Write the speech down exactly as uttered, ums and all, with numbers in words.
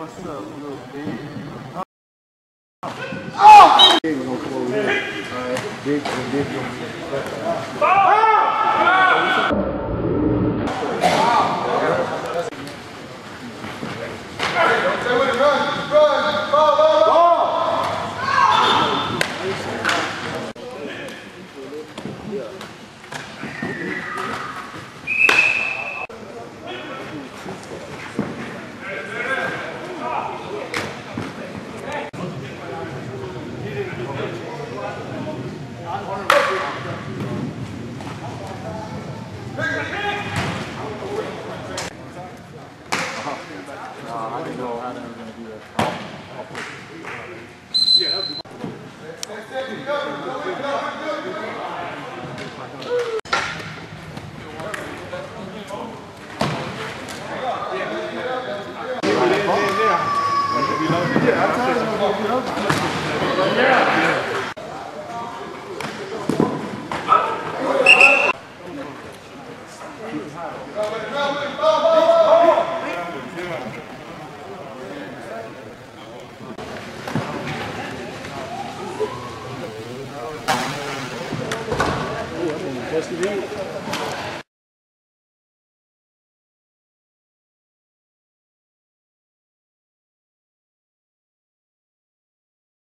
What's up, little big? Oh! Big one on four wheels. Alright, big and big one. Stay with it, run, run, ball, ball, ball! I didn't know how they were going to do that. Yeah, that was good. Yeah, I told him about it. Yeah. Supposed to be.